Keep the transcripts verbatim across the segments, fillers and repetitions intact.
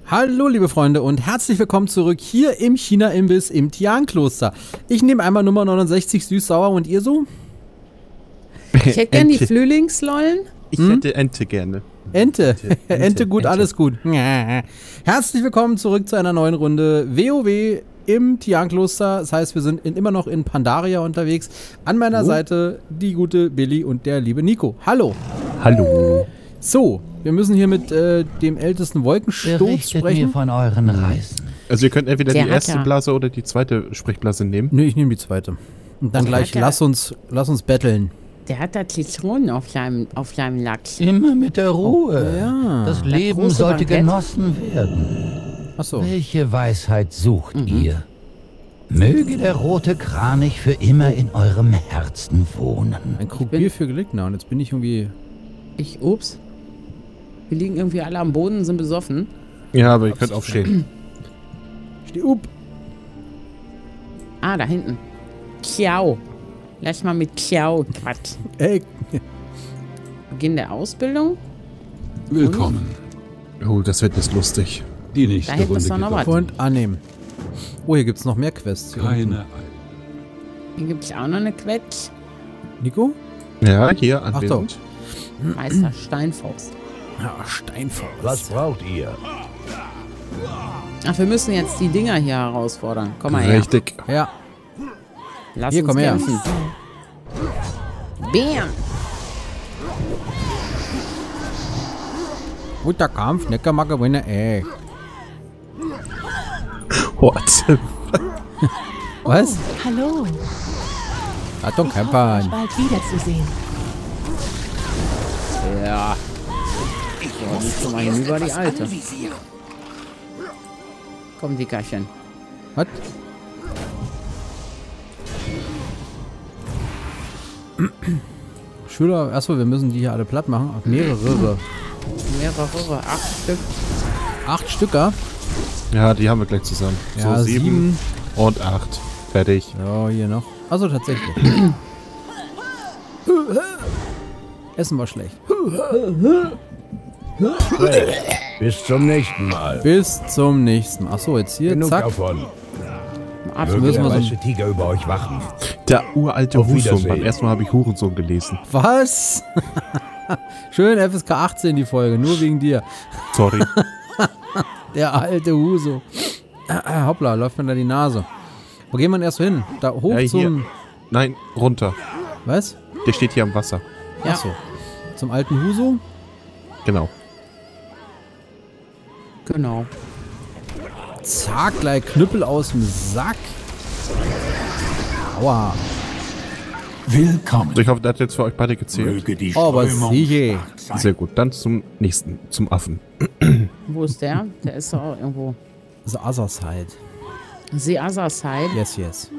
Hallo liebe Freunde und herzlich willkommen zurück hier im China-Imbiss im Tian-Kloster. Ich nehme einmal Nummer neunundsechzig süß-sauer und ihr so? Ich hätte gerne die Flühlingslollen. Ich Hm? hätte Ente gerne. Ente. Ente, Ente, Ente gut, Ente. alles gut. Herzlich willkommen zurück zu einer neuen Runde WoW im Tian-Kloster. Das heißt, wir sind in, immer noch in Pandaria unterwegs. An meiner Oh. Seite die gute Billy und der liebe Nico. Hallo. Hallo. So, wir müssen hier mit äh, dem ältesten Wolkensturz Berichtet mir sprechen. von euren Reisen. Also ihr könnt entweder Der die hat erste ja- Blase oder die zweite Sprechblase nehmen. Nö, ich nehme die zweite. Und dann Okay. gleich, Hat er- lass uns, lass uns betteln. Der hat da Zitronen auf seinem, auf seinem Lachs. Immer mit der Ruhe. ja. Das Das Leben große sollte Bankett. genossen werden. Achso. Welche Weisheit sucht Mhm. ihr? Möge der rote Kranich für immer in eurem Herzen wohnen. Ein Krug bin- Bier für Gelegner und jetzt bin ich irgendwie... Ich, ups. Wir liegen irgendwie alle am Boden und sind besoffen. Ja, aber ihr könnt aufstehen. Steh up. Ah, da hinten. Ciao. Lass mal mit Ciao quatsch. Ey, Beginn der Ausbildung. Willkommen. Oh, das wird jetzt lustig. Die nächste Da hinten Runde ist doch noch geht was. auf und annehmen. Oh, hier gibt's noch mehr Quests. Hier unten. keine Eile. Hier gibt es auch noch eine Quetsch. Nico? Ja, hier Achtung. anwesend. Meister Steinfaust. Ja, Steinfaust. Was braucht ihr? Ach, wir müssen jetzt die Dinger hier herausfordern. Komm mal her. Richtig. Ja, Lass Hier, uns komm her. kämpfen. Bam. guter Kampf, Neckermacke, Winner, ey. What? Was? Hallo, Achtung, ich hoffe, euch Campern. bald wiederzusehen. Ja. So, die ist schon mal hinüber, die Alte. Komm, Dickerchen. Was? Schüler, achso, wir müssen die hier alle platt machen. Ach, mehrere. Mehrere, acht Stück. Acht Stücker. Ja, die haben wir gleich zusammen. Ja, so, sieben, sieben. und acht. Fertig. Ja, hier noch. Also tatsächlich. Essen war schlecht. Bis zum nächsten Mal. Bis zum nächsten Mal. Achso, jetzt hier, Genug zack. davon. Acht Möge müssen der wir so ein- weiße Tiger über euch wachen. Der uralte Auf Hurensohn. Wiedersehen. Beim ersten Mal habe ich Hurensohn gelesen. Was? Schön F S K achtzehn die Folge, nur wegen dir. Sorry. Der alte Huso. Ah, hoppla, läuft mir da die Nase. Wo gehen wir denn erst hin? Da hoch Ja, hier. zum... Nein, runter. Was? Der steht hier am Wasser. Ja. Achso. Zum alten Huso? Genau. Genau. Zack, gleich Knüppel aus dem Sack. Aua. Willkommen. Also ich hoffe, das hat jetzt für euch beide gezählt. Möge die Oh, aber Strömung sicher. stark sein. Sehr gut. Dann zum nächsten, zum Affen. Wo ist der? Der ist doch auch irgendwo. The other side. The other side. Yes, yes.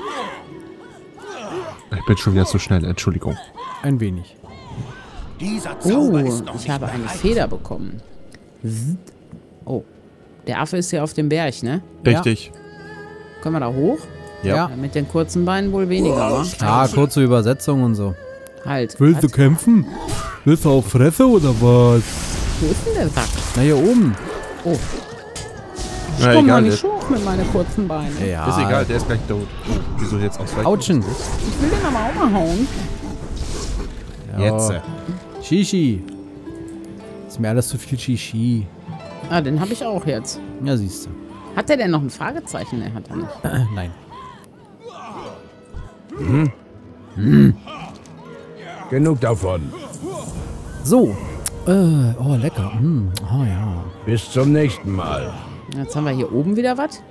Ich bin schon wieder zu schnell. Entschuldigung. Ein wenig. Dieser Oh, Zauber ist noch ich nicht habe eine bereit. Feder bekommen. Oh. Der Affe ist ja auf dem Berg, ne? Richtig. Können wir da hoch? Ja. Ja. Ja, mit den kurzen Beinen wohl weniger, wa? Ah, kurze Übersetzung und so. Halt. Willst du Was? kämpfen? Willst du auf Fresse oder was? Wo ist denn der Sack? Na, hier oben. Oh, Na, komm mal egal. nicht Der, hoch mit meinen kurzen Beinen. Ja. ist egal, der ist gleich tot. Oh, wieso jetzt ausweichen? Autschen. Ich will den aber auch mal hauen. Ja. Jetzt. äh. Shishi. Ist mir alles zu viel Shishi. Ah, den habe ich auch jetzt. Ja, siehst du. Hat der denn noch ein Fragezeichen? Ne, hat er nicht. Äh, nein. Genug davon. So. Äh, oh, lecker. Hm. Oh, ja. Bis zum nächsten Mal. Jetzt haben wir hier oben wieder was.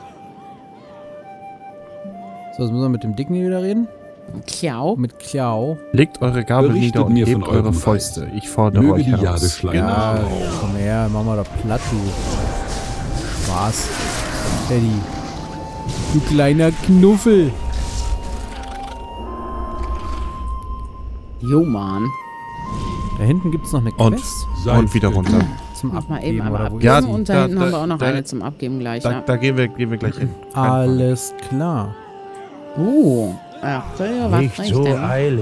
So, jetzt müssen wir mit dem Dicken hier wieder reden. Ciao. Mit Kiao. Legt eure Gabel Berichtet nieder und mir von hebt eure eurem Fäuste. Ich fordere Möge euch die heraus. Jadeschlange Ja, nach. komm her, mach mal da platt, du. Spaß. Teddy. Du kleiner Knuffel. Jo, Mann. Da hinten gibt es noch eine Und, Quest und wieder runter. zum Mach mal Abgeben. eben einmal Oder wo abgeben. Ja, und da, da- hinten da- haben wir auch noch da- eine zum Abgeben gleich. Da, Ja. da gehen, wir, gehen wir gleich hin. Keine Alles klar. Uh. Ach, so, ja, was Nicht bringt so denn? eilig.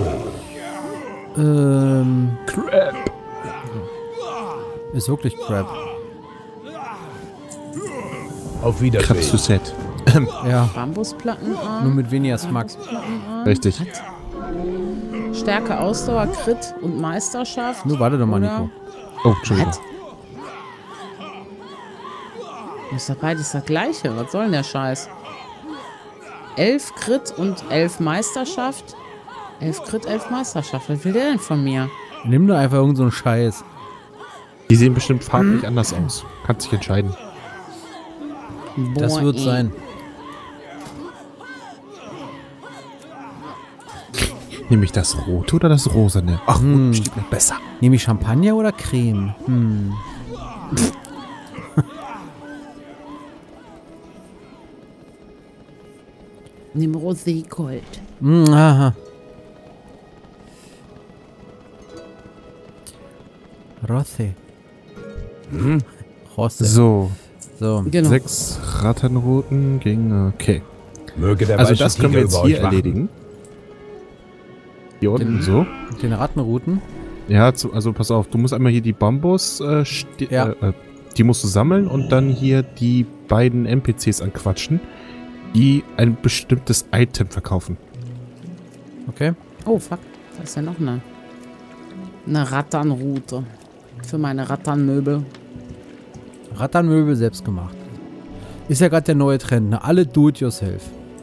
Ähm, Crap. ist wirklich Crap. Auf Krebs zu Wiedersehen. Set. Ja, Bambusplattenarm. nur mit weniger Smack. Bambusplattenarm. Richtig. Stärke, Ausdauer, Crit und Meisterschaft. Nur warte doch mal, Oder- Nico. Oh, Entschuldigung. Was? Ist doch beides das gleiche. Was soll denn der Scheiß? Elf Crit und elf Meisterschaft. Elf Crit, elf Meisterschaft. Was will der denn von mir? Nimm doch einfach irgend so einen Scheiß. Die sehen bestimmt farblich anders aus. Kannst dich entscheiden. Das Boah, wird ey. sein. Nehme ich das rote oder das rosane? Ach, Hm. rot steht mir besser. Nehme ich Champagner oder Creme? Hm. Nimm Rosé-Gold. Hm, aha. Rosé. Hm? Rosé. So, So. Genau. sechs Ratternrouten gegen... Okay. Möge der Also weiße das können wir Tiger jetzt über hier euch wachen. erledigen. Hier unten so. Den Rattenrouten. Ja, zu, also pass auf, du musst einmal hier die Bambus, äh, sti- Ja. äh, äh, die musst du sammeln und dann hier die beiden N P Cs anquatschen, die ein bestimmtes Item verkaufen. Okay. Oh, fuck. Da ist ja noch eine, eine Ratternroute. Für meine Ratternmöbel. Ratternmöbel selbst gemacht. Ist ja gerade der neue Trend, ne? Alle do-it-yourself.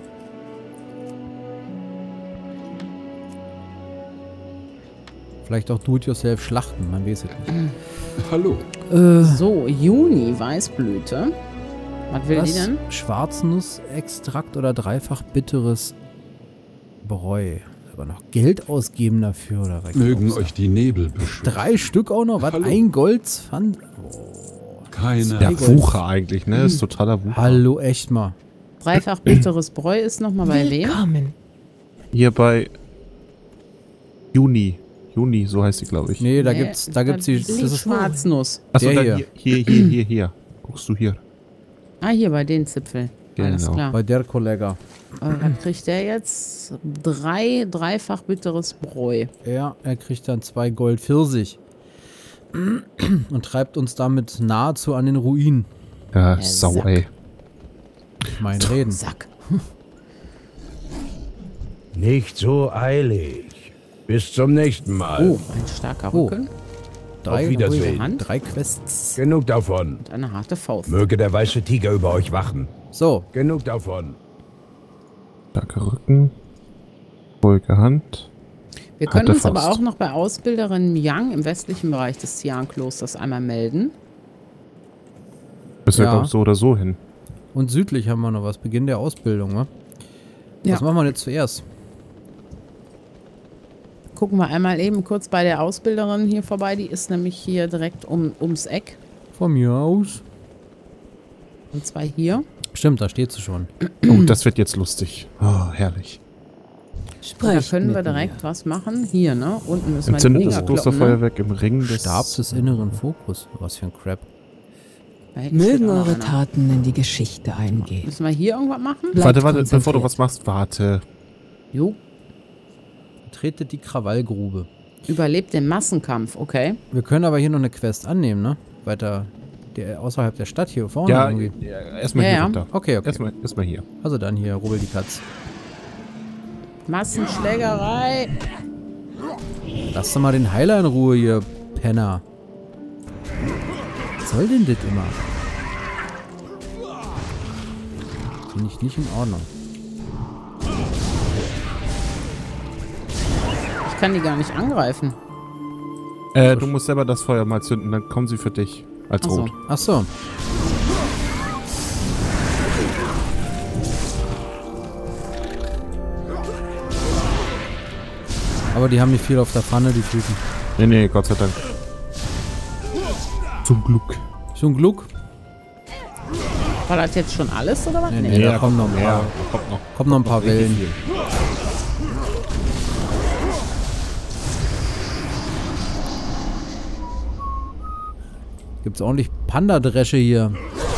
Vielleicht auch do-it-yourself schlachten, man weiß es nicht. Hallo. Äh, So, Juni, Weißblüte. Was will die was? denn? Schwarznussextrakt oder dreifach bitteres Bräu. Aber noch Geld ausgeben dafür, oder was? Mögen glaubst du? euch die Nebel beschützen. Drei Stück auch noch? Was? Hallo. Ein Goldpfand? Oh. Keine. Ja, Gold. Wucher eigentlich, ne? Ist totaler Wucher. Hallo, echt mal. Dreifach bitteres Bräu ist nochmal bei wem? Willkommen. Hier bei Juni. Juni, so heißt sie, glaube ich. Nee, da Nee, gibt's, da gibt's die, das das ist Schwarznuss. Achso, der dann hier. hier, hier, hier, hier, hier. Guckst du hier. Ah, hier bei den Zipfel. Alles Genau. klar. bei der Kollege. Äh, was kriegt der jetzt? Drei, dreifach bitteres Bräu. Ja, er kriegt dann zwei Gold Pfirsich. Und treibt uns damit nahezu an den Ruin. Ja, Der Sau, Sack. ey. Mein Reden. Sack. Nicht so eilig. Bis zum nächsten Mal. Oh, ein starker Oh. Rücken Drei, Auf Wiedersehen. Hand. drei Quests. Genug davon. und eine harte Faust. Möge der weiße Tiger über euch wachen. So, Genug davon. Starker Rücken. Ruhige Hand. Wir können harte uns aber Faust. auch noch bei Ausbilderin Yang im westlichen Bereich des Tian-Klosters einmal melden. Müssen wir, Ja. glaub ich, so oder so hin. und südlich haben wir noch was. Beginn der Ausbildung, ne? Ja. Was machen wir jetzt zuerst? Gucken wir einmal eben kurz bei der Ausbilderin hier vorbei. Die ist nämlich hier direkt um, ums Eck. Von mir aus. Und zwar hier. Stimmt, da steht sie schon. Oh, das wird jetzt lustig. Oh, herrlich. Da Sprecht können wir mit direkt mir. was machen. Hier, ne? Unten müssen wir die Entzündet das Finger kloppen, ne? Klosterfeuerwerk im Ring des... Stab des inneren Fokus. Was für ein Crap. Da hinten steht Mögen auch noch eure einer. Taten in die Geschichte eingehen. Müssen wir hier irgendwas machen? Bleibt Warte, warte, bevor du konzentriert. was machst, warte. Jo. Tretet die Krawallgrube. Überlebt den Massenkampf, okay. Wir können aber hier noch eine Quest annehmen, ne? Weiter der, außerhalb der Stadt hier vorne Ja, irgendwie. ja erstmal Ja, hier ja. runter. Okay, okay. Erstmal, erstmal hier. Also dann hier, rubbel die Katz. Massenschlägerei. Lass doch mal den Heiler in Ruhe, ihr Penner. Was soll denn das immer? Finde ich nicht in Ordnung. Ich kann die gar nicht angreifen. Äh, du musst selber das Feuer mal zünden, dann kommen sie für dich. Als Ach so. rot. Ach so. Aber die haben nicht viel auf der Pfanne, die Typen. Nee, nee, Gott sei Dank. Zum Glück. Zum Glück. War das jetzt schon alles oder was? Nee, nee, da kommen noch ein paar, da kommt noch. kommen noch ein paar richtig Wellen. viel. Gibt's ordentlich Panda-Dresche hier.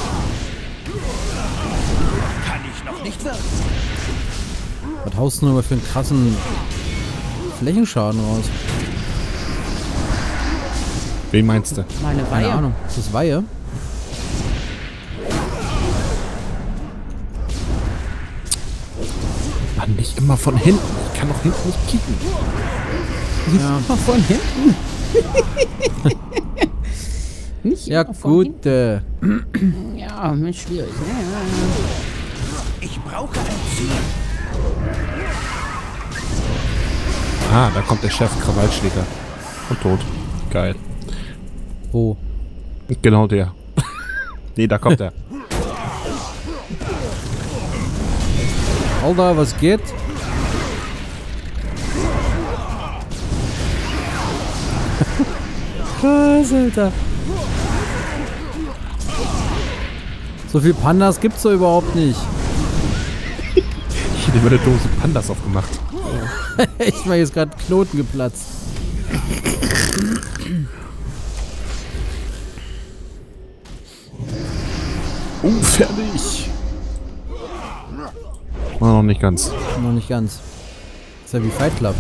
Kann ich noch nicht wirken. Was haust du nur für einen krassen Flächenschaden raus? Wen meinst du? Meine Keine Weihe. Ahnung. Ist das Weihe? Mann, nicht immer von hinten. Ich kann doch hinten nicht kicken. Ja. Immer von hinten. Nicht Ja, immer von gut. Äh, hinten. Ja, mit schwierig. Ja, ja, Ich brauche ein Ziel. Ah, da kommt der Chef, Krawallschläger. Und tot. Geil. wo? Genau der. Nee, da kommt er. Alter, was geht? Krass, Alter. So viel Pandas gibt's doch überhaupt nicht. Ich hätte über eine Dose Pandas aufgemacht. Ich meine, jetzt gerade Knoten geplatzt. Oh, fertig. Oh, noch nicht ganz. Noch nicht ganz. Ist ja wie Fight Club.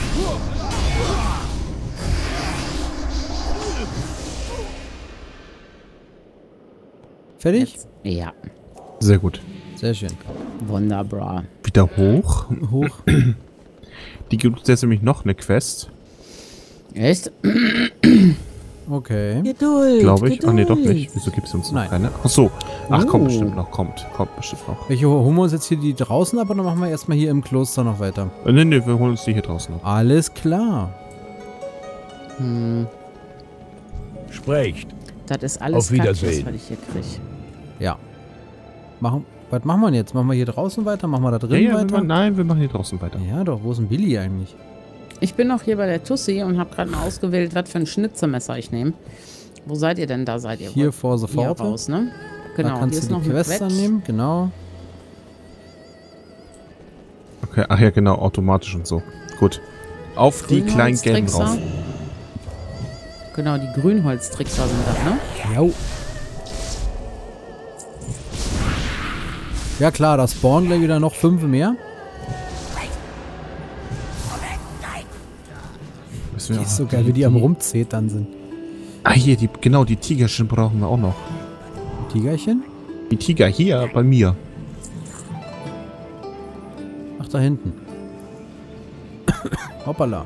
Fertig? Jetzt. Ja, Sehr gut. Sehr schön. wunderbar. Wieder hoch. Hoch. Die gibt es jetzt nämlich noch eine Quest. Echt? Okay. Geduld. Glaube ich. Ah, nee, doch Geduld. nicht. Wieso gibt es uns noch Nein. keine? Ach so. Ach, kommt Oh. bestimmt noch. Kommt. Kommt bestimmt noch. Welche holen wir uns jetzt hier die draußen ab oder machen wir erstmal hier im Kloster noch weiter? Äh, nee, nee, wir holen uns die hier draußen ab. Alles klar. Hm, Sprecht. das ist alles Auf Wiedersehen. Kaktus, was ich hier kriege. Ja. Machen, was machen wir denn jetzt? Machen wir hier draußen weiter? Machen wir da Ja, drin ja, wir weiter? machen, nein, wir machen hier draußen weiter. Ja, doch. Wo ist denn Billy eigentlich? Ich bin noch hier bei der Tussi und habe gerade mal ausgewählt, was für ein Schnitzemesser ich nehme. Wo seid ihr denn? Da seid ihr. Hier wohl. vor Hier sofort. raus, ne? Da Genau, hier kannst ist du noch die ein Quests Quetsch. annehmen. Genau. Okay, ach ja, genau, automatisch und so. Gut. Auf die kleinen gelben drauf. Grünholztrickser. Genau, die Grünholztrickser sind das, ne? Jo. Ja klar, da spawnen gleich wieder noch fünf mehr. Müssen wir Ist auch- so geil, wie die am Rumzetern sind. Ah, hier, die, genau, die Tigerchen brauchen wir auch noch. Tigerchen? Die Tiger hier bei mir. Ach, da hinten. Hoppala.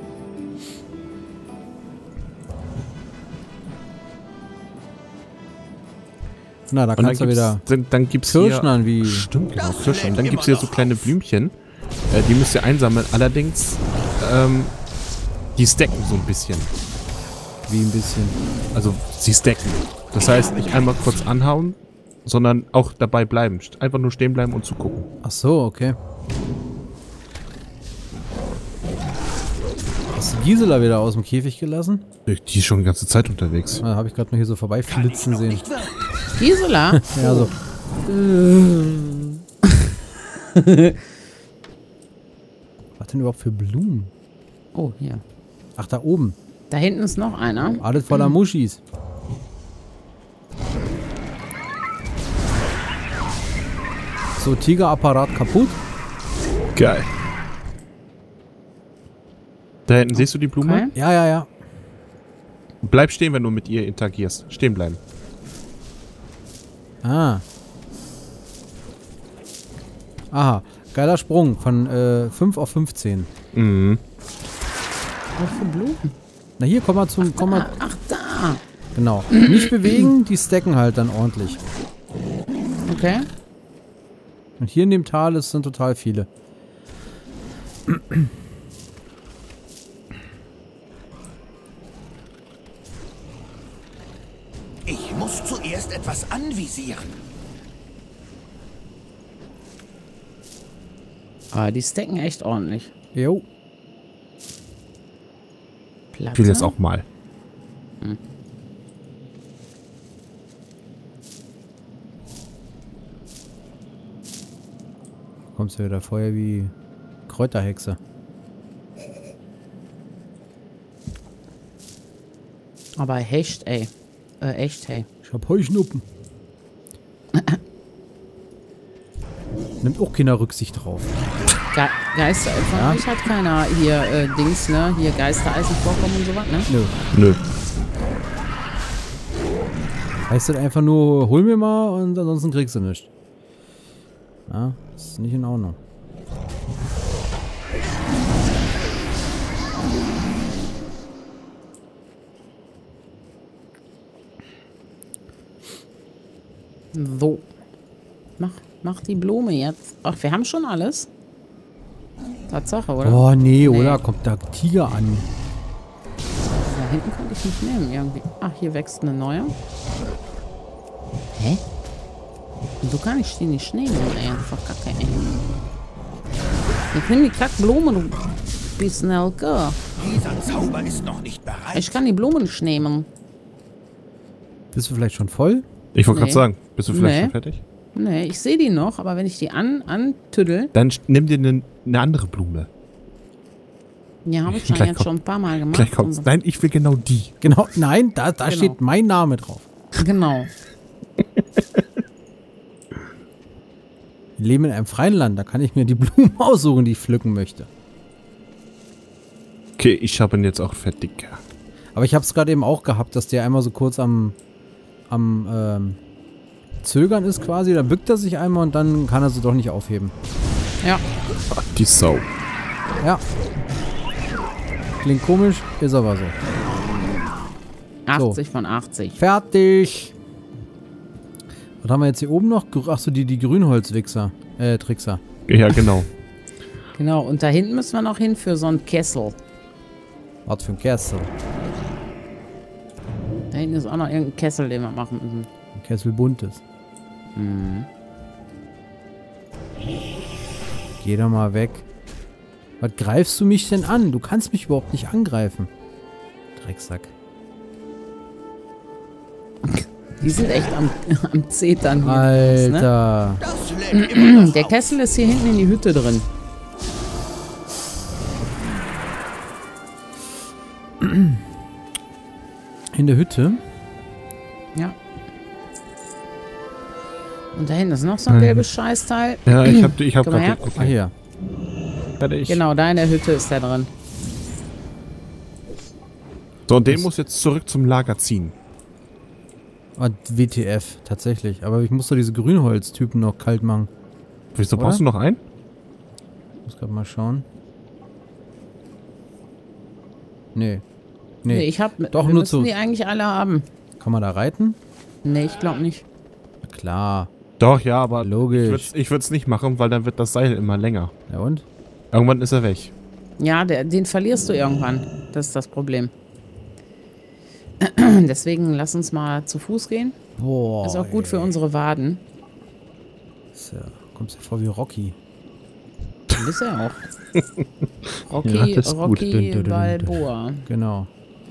Na, da Und dann kannst du gibt's, wieder dann, dann gibt's Kirschnern wie... hier... Stimmt, genau, Kirschnern. Dann gibt es hier so kleine Blümchen. Äh, die müsst ihr einsammeln. Allerdings, ähm, die stacken so ein bisschen. Wie ein bisschen. Also, sie stacken. Das heißt, nicht einmal kurz anhauen, sondern auch dabei bleiben. Einfach nur stehen bleiben und zugucken. Ach so, okay. Hast du Gisela wieder aus dem Käfig gelassen? Die ist schon die ganze Zeit unterwegs. Da habe ich gerade noch hier so vorbeiflitzen sehen. Gisela? Ja, so. Was denn überhaupt für Blumen? Oh, hier. Ach, da oben. Da hinten ist noch einer. Alles voller Muschis. So, Tigerapparat kaputt. Geil. Da hinten siehst du die Blume? Okay. Ja, ja, ja. Bleib stehen, wenn du mit ihr interagierst. Stehen bleiben. Ah. Aha. Geiler Sprung von äh, fünf auf fünfzehn. Mhm. Was für Blumen? Na hier, komm mal zum... Komm mal, Ach, da. genau. Nicht bewegen, die stacken halt dann ordentlich. Okay. Und hier in dem Tal ist, sind total viele. Ich muss zuerst etwas anvisieren. Aber die stacken echt ordentlich. Jo. Platte. Ich will jetzt auch mal. Kommst du wieder vorher wie Kräuterhexe. Aber hecht, ey. Äh, echt, hey. Ich hab Heuschnuppen. Nimmt auch keiner Rücksicht drauf. Ge Geister, von Ja. euch hat keiner hier äh, Dings, ne? Hier Geistereisen vorkommen und sowas, ne? Nö. Nö. Heißt das einfach nur, hol mir mal und ansonsten kriegst du nichts. Ja, ist nicht in Ordnung. So. Mach, mach die Blume jetzt. Ach, wir haben schon alles. Tatsache, oder? Oh, nee, Nee. oder? Kommt da Tiger an. Da hinten konnte ich nicht nehmen, irgendwie. Ach, hier wächst eine neue. Hä? Und so kann ich die nicht nehmen, ey. Verkacke, ey. Jetzt nimm die Kackblume, du Bisnelke. Dieser Zauber ist noch nicht bereit. Ich kann die Blumen nicht nehmen. Bist du vielleicht schon voll? Ich wollte gerade Nee. sagen, bist du vielleicht Nee. schon fertig? Nee, ich sehe die noch, aber wenn ich die an antüdel, Dann sch- nimm dir eine ne andere Blume. ja, habe ich schon Gleich jetzt kommt- schon ein paar Mal gemacht. Gleich kommt's. Und- Nein, ich will genau die. Genau, nein, da, da Genau. steht mein Name drauf. Genau. Wir leben in einem freien Land, da kann ich mir die Blumen aussuchen, die ich pflücken möchte. Okay, ich habe ihn jetzt auch fertig. Aber ich habe es gerade eben auch gehabt, dass der einmal so kurz am, am ähm, Zögern ist quasi. Da bückt er sich einmal und dann kann er sie doch nicht aufheben. Ja. Ach, die Sau. Ja. Klingt komisch, ist aber so. achtzig von achtzig. Fertig. Was haben wir jetzt hier oben noch? Achso, die, die Grünholzwichser. Äh, Trickser. Ja, genau. Genau, und da hinten müssen wir noch hin für so einen Kessel. Was für ein Kessel. Da hinten ist auch noch irgendein Kessel, den wir machen müssen. Ein Kessel buntes. Mhm. Geh doch mal weg. Was greifst du mich denn an? Du kannst mich überhaupt nicht angreifen. Drecksack. Die sind echt am, am Zetern hier. Ne? Alter. Das lädt immer noch Der auf. Kessel ist hier hinten in die Hütte drin. In der Hütte? Ja. Und da hinten ist noch so ein gelbes Scheißteil. Ja, ich habe ich hab Komm mal her. gerade... Ah, hier. Fertig. Genau, da in der Hütte ist der drin. So, und den muss jetzt zurück zum Lager ziehen. Ah, W T F, tatsächlich. Aber ich muss doch diese Grünholztypen noch kalt machen. Wieso Oder? brauchst du noch einen? Muss gerade mal schauen. Nee. Nee, Nee. ich hab. Doch, wir nur müssen zu- die eigentlich alle haben. Kann man da reiten? Nee, ich glaube nicht. Na klar. Doch, ja, aber Logisch. ich würde es nicht machen, weil dann wird das Seil immer länger. Ja und? Irgendwann ist er weg. Ja, der, den verlierst du irgendwann. Das ist das Problem. Deswegen lass uns mal zu Fuß gehen. Boah. Ist auch gut ey. für unsere Waden. Ist ja, kommst ja vor wie Rocky. Ist er auch. Ja, Rocky, das ist gut. Rocky Dün, dün, dün, dün. Balboa. Genau.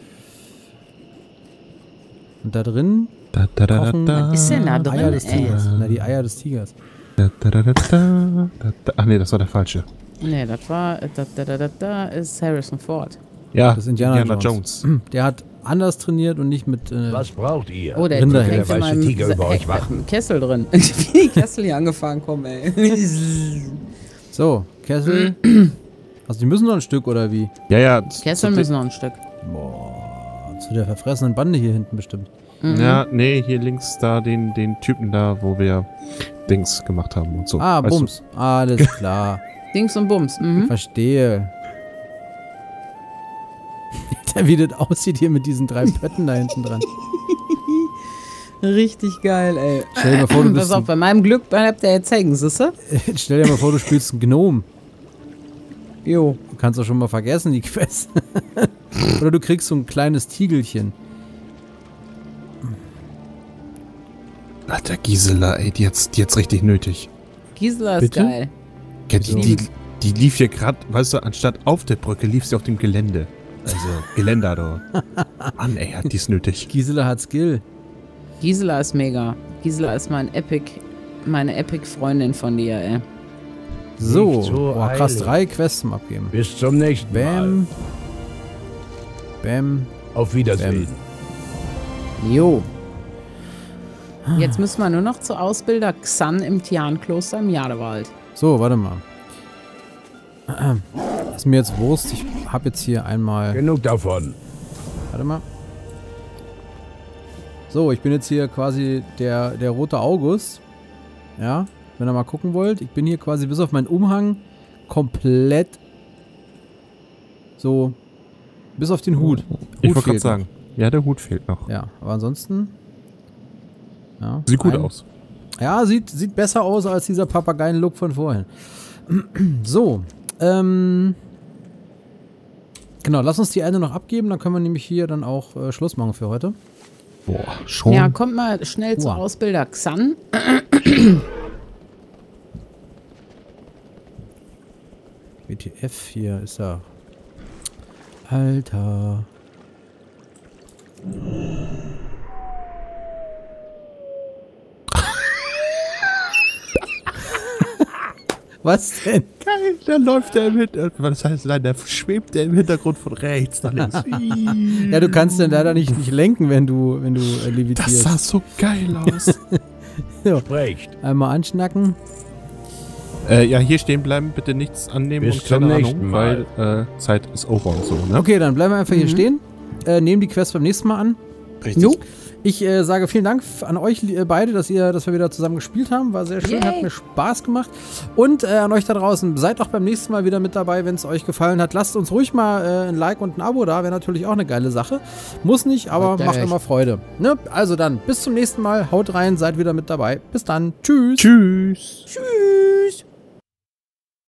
Und da drin Da, da, da, kochen da, Was ist denn da drin, Eier des ey? Tigers. Na, die Eier des Tigers. da, da, da, da, da, da, da. Ach nee, das war der falsche. Nee, das war. Da, da, da, da, da ist Harrison Ford. Ja, Das ist Indiana, Jones. Der hat anders trainiert und nicht mit... Äh, Was braucht ihr? Oh, der Rinderhälfte. hängt in Der weiße meinem Tiger über Sa- euch äh, wachen. Kessel drin. Wie die Kessel hier angefahren kommen, ey. So, Kessel. Also die müssen noch ein Stück, oder wie? ja, ja. das- Kessel das- müssen noch ein Stück. Boah, zu der verfressenen Bande hier hinten bestimmt. Ja, nee, hier links da den, den Typen da, wo wir Dings gemacht haben und so. Ah, Weißt du? Bums. Alles klar. Dings und Bums. Mhm. Verstehe. Wie das aussieht hier mit diesen drei Pötten da hinten dran. Richtig geil, ey. Stell dir mal vor, du bist Pass auf, ein, bei meinem Glück bleibt der jetzt hängen, siehste? stell dir mal vor, du spielst einen Gnom. Jo. Du kannst doch schon mal vergessen, die Quest. Oder du kriegst so ein kleines Tiegelchen. Alter, Gisela, ey, die hat's, die hat's richtig nötig. Gisela ist Bitte? geil. Ja, die, die, die lief hier gerade, weißt du, anstatt auf der Brücke, lief sie auf dem Gelände. Also, Geländer, da. Mann, ey, hat die's nötig. Gisela hat Skill. Gisela ist mega. Gisela ist mein Epic, meine Epic-Freundin von dir, ey. So. Nicht so Boah, krass, eilig. drei Quests zum Abgeben. Bis zum nächsten Mal. Bam. Bam. Auf Wiedersehen. Jo. Jetzt müssen wir nur noch zu Ausbilder Xan im Tiankloster im Jadewald. So, warte mal. Ist mir jetzt Wurst. Ich habe jetzt hier einmal... Genug davon. Warte mal. So, ich bin jetzt hier quasi der, der rote August. Ja, wenn ihr mal gucken wollt. Ich bin hier quasi bis auf meinen Umhang komplett So, bis auf den Hut. Ich Hut wollte gerade fehlt sagen. Ja, der Hut fehlt noch. noch. Ja, aber ansonsten... Ja, Sieht gut ein- aus. Ja, sieht, sieht besser aus als dieser Papageien-Look von vorhin. So, ähm... Genau, lass uns die eine noch abgeben, dann können wir nämlich hier dann auch äh, Schluss machen für heute. Boah, schon. Ja, kommt mal schnell zu Wow. Ausbilder Xan. W T F, hier ist er. Alter. Was denn? Geil, da läuft der im Hintergrund. Was heißt, nein, der schwebt der im Hintergrund von rechts nach links. Ja, du kannst dann leider nicht, nicht lenken, wenn du, wenn du äh, Das levitierst. sah so geil aus. Sprecht. Einmal anschnacken. äh, ja, hier stehen bleiben, bitte nichts annehmen Bis und zum keine nächsten Ahnung, Mal. weil äh, Zeit ist over und so, ne? Okay, dann bleiben wir einfach hier stehen. Äh, nehmen die Quest beim nächsten Mal an. Richtig. Jo. Ich äh, sage vielen Dank f- an euch äh, beide, dass ihr, dass wir wieder zusammen gespielt haben. War sehr schön, Yay. hat mir Spaß gemacht. Und äh, an euch da draußen, seid auch beim nächsten Mal wieder mit dabei, wenn es euch gefallen hat. Lasst uns ruhig mal äh, ein Like und ein Abo da, wäre natürlich auch eine geile Sache. Muss nicht, aber Haut macht recht. immer Freude. Ne? Also dann, bis zum nächsten Mal, haut rein, seid wieder mit dabei. Bis dann, tschüss. Tschüss. Tschüss.